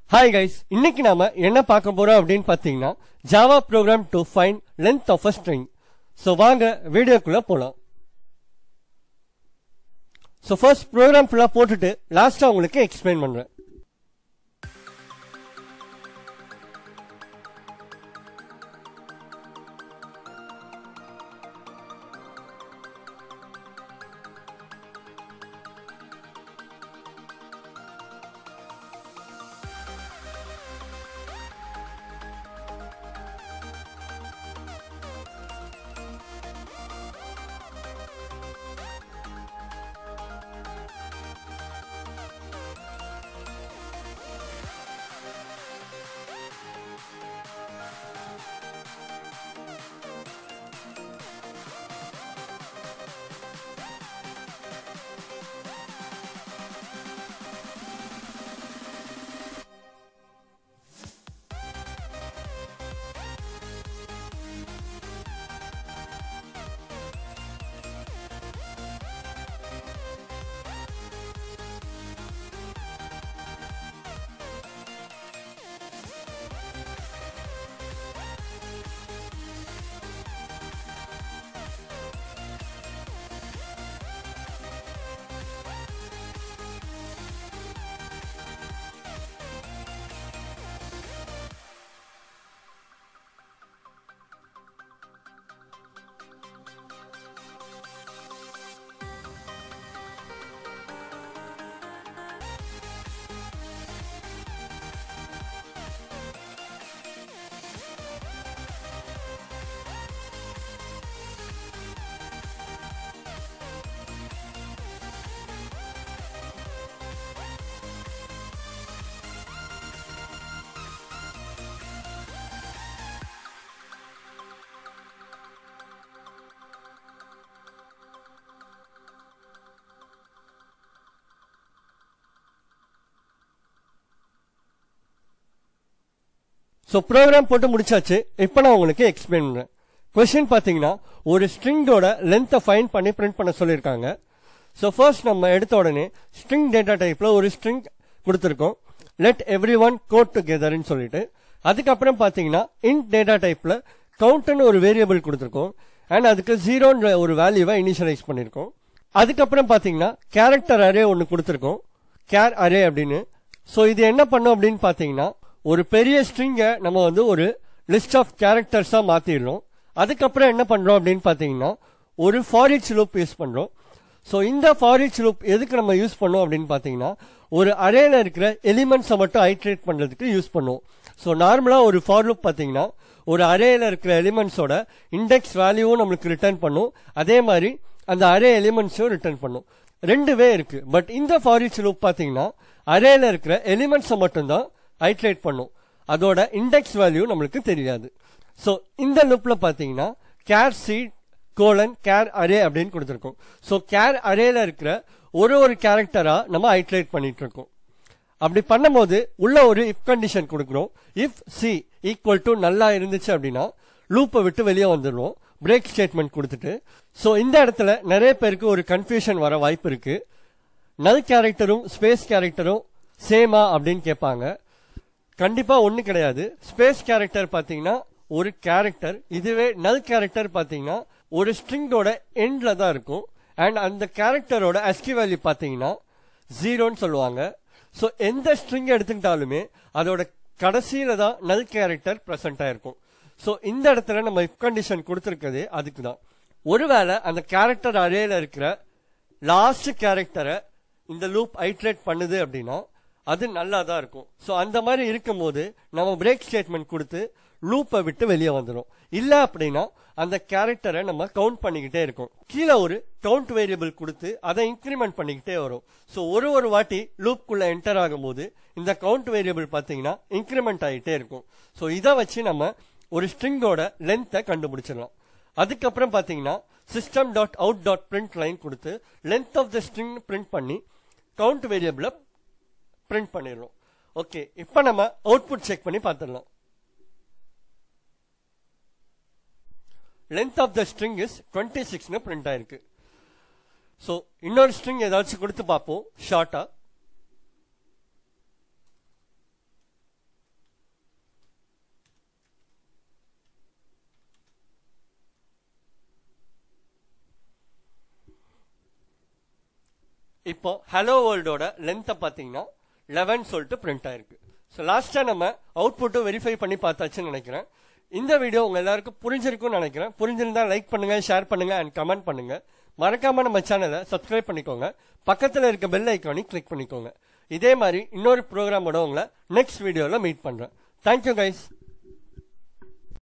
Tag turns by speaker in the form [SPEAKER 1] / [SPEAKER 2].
[SPEAKER 1] Hi guys, இன்னைக்கு நாம என்ன பார்க்க போறோம் அப்படினு பாத்தீங்கன்னா Java program to find length of a string. So வாங்க வீடியோக்குள்ள போலாம். So first program ஃபுல்லா போட்டுட்டு லாஸ்டா உங்களுக்கு எக்ஸ்பிளைன் பண்றேன். So program போட்டு முடிச்சாச்சு. இப்போ நான் உங்களுக்கு எக்ஸ்பிளைன் பண்றேன். क्वेश्चन பாத்தீங்கன்னா ஒரு ஸ்ட்ரிங்கோட லெந்தை ஃபைண்ட் பண்ணி பிரிண்ட் பண்ண சொல்லிருக்காங்க. சோ ஃபர்ஸ்ட் நம்ம எடுத்த உடனே ஸ்ட்ரிங் டேட்டா டைப்ல ஒரு ஸ்ட்ரிங் கொடுத்திருக்கோம். let everyone code together ன்னு சொல்லிட்டு அதுக்கு அப்புறம் பாத்தீங்கன்னா int டேட்டா டைப்ல count ன்னு ஒரு வேரியபிள் கொடுத்திருக்கோம். அண்ட் அதுக்கு 0 ன்ற ஒரு வேல்யூவை இனிஷியலைஸ் பண்ணிருக்கோம். அதுக்கு அப்புறம் பாத்தீங்கன்னா கேரக்டர் அரே ஒன்னு கொடுத்திருக்கோம். char array அப்படின்னு. சோ இது என்ன பண்ணும் அப்படின்னு பாத்தீங்கன்னா ஒரு பெரிய ஸ்ட்ரிங்க நம்ம வந்து ஒரு லிஸ்ட் ஆஃப் கேரக்டர்ஸா மாத்திடுறோம். அதுக்கப்புறம் என்ன பண்றோம் அப்படின்னு பாத்தீங்கன்னா ஒரு ஃபார் ஈச் லூப் யூஸ் பண்றோம். சோ இந்த ஃபார் ஈச் லூப் எதுக்கு நம்ம யூஸ் பண்ணோம் அப்படின்னு பாத்தீங்கன்னா ஒரு அரேல இருக்கிற எலிமெண்ட்ஸை மட்டும் ஐட்ரேட் பண்றதுக்கு யூஸ் பண்ணுவோம். சோ நார்மலா ஒரு ஃபார் லூப் பாத்தீங்கன்னா ஒரு அரேல இருக்கிற எலிமெண்ட்ஸோட இண்டெக்ஸ் வேல்யூவும் நம்மளுக்கு ரிட்டர்ன் பண்ணும். அதே மாதிரி அந்த அரே எலிமெண்ட்ஸும் ரிட்டர்ன் பண்ணும். ரெண்டு வே இருக்கு. பட் இந்த ஃபார் ஈச் லூப் பாத்தீங்கன்னா அரேல இருக்கிற எலிமெண்ட்ஸை மட்டும்தான் ஐட்ரேட் பண்ணும். அதோட இண்டெக்ஸ் வேல்யூ நம்மளுக்கு தெரியாது. சோ இந்த லூப்ல பாத்தீங்கன்னா char seed char array அப்படின்னு கொடுத்திருக்கோம். சோ char arrayல இருக்கிற ஒரு கேரக்டரா நம்ம ஐட்ரேட் பண்ணிட்டு இருக்கோம். அப்படி பண்ணும்போது உள்ள ஒரு if கண்டிஷன் கொடுக்கிறோம். if c equal to நல்லா இருந்துச்சு அப்படின்னா லூப்பை விட்டு வெளியே வந்துடுவோம். பிரேக் ஸ்டேட்மெண்ட் கொடுத்துட்டு. சோ இந்த இடத்துல நிறைய பேருக்கு ஒரு கன்ஃபியூஷன் வர வாய்ப்பு இருக்கு. நல் கேரக்டரும் ஸ்பேஸ் கேரக்டரும் சேமா அப்படின்னு கேட்பாங்க. கண்டிப்பா ஒண்ணு கிடையாது. ஸ்பேஸ் கேரக்டர் பாத்தீங்கன்னா ஒரு கேரக்டர், இதுவே நல் கேரக்டர் பாத்தீங்கன்னா ஒரு ஸ்ட்ரிங்கோட எண்ட்ல தான் இருக்கும். அண்ட் அந்த கேரக்டரோட ASCII வேல்யூ பாத்தீங்கன்னா 0ன்னு சொல்லுவாங்க. சோ எந்த ஸ்ட்ரிங் எடுத்துக்கிட்டாலுமே அதோட கடைசியில தான் நல் கேரக்டர் பிரசன்ட் ஆயிருக்கும். சோ இந்த இடத்துல நம்ம இஃப் கண்டிஷன் கொடுத்திருக்கிறது அதுக்கு தான். ஒருவேளை அந்த கேரக்டர் அரேல இருக்கிற லாஸ்ட் கேரக்டரை இந்த லூப் ஐட்ரேட் பண்ணுது அப்படின்னா அது நல்லா தான் இருக்கும். சோ அந்த மாதிரி இருக்கும்போது நம்ம பிரேக் ஸ்டேட்மெண்ட் கொடுத்து லூப்பை விட்டு வெளியே வந்துடும். இல்ல அப்படின்னா அந்த கேரக்டரை நம்ம கவுண்ட் பண்ணிக்கிட்டே இருக்கோம். கீழே ஒரு கவுண்ட் வேரியபிள் கொடுத்து அதை இன்கிரிமெண்ட் பண்ணிக்கிட்டே வரும். சோ ஒரு வாட்டி லூப்குள்ள என்டர் ஆகும் போது இந்த கவுண்ட் வேரியபிள் பாத்தீங்கன்னா இன்கிரிமெண்ட் ஆகிட்டே இருக்கும். சோ இதை வச்சு நம்ம ஒரு ஸ்ட்ரிங்கோட லென்த்தை கண்டுபிடிச்சிடலாம். அதுக்கப்புறம் பாத்தீங்கன்னா system dot out dot print line கொடுத்து length of the string print பண்ணி கவுண்ட் வேரியபிள பிரிண்ட் பண்ணிடுறோம். ஓகே, இப்ப நம்ம அவுட்புட் செக் பண்ணி பார்த்துடலாம். length of the string is 26 னு பிரிண்ட் ஆயிருக்கு. சோ இன்னொரு ஸ்ட்ரிங் ஏதாச்சும் கொடுத்து பார்ப்போம் ஷார்ட்டா. இப்போ ஹலோ வேர்ல்டோட லென்த்தை பார்த்தீங்கன்னா 11 சொல்லிட்டு பிரிண்ட் ஆயிருக்கு. ஸோ லாஸ்டா நம்ம அவுட்புட்டும் வெரிஃபை பண்ணி பார்த்தாச்சுன்னு நினைக்கிறேன். இந்த வீடியோ உங்க எல்லாருக்கும் புரிஞ்சிருக்கும்னு நினைக்கிறேன். புரிஞ்சிருந்தா லைக் பண்ணுங்க, ஷேர் பண்ணுங்க அண்ட் கமெண்ட் பண்ணுங்க. மறக்காம நம்ம சேனலை சப்ஸ்கிரைப் பண்ணிக்கோங்க. பக்கத்துல இருக்க பெல் ஐக்கானி கிளிக் பண்ணிக்கோங்க. இதே மாதிரி இன்னொரு ப்ரோக்ராமோட உங்களை நெக்ஸ்ட் வீடியோல மீட் பண்றேன். Thank you guys.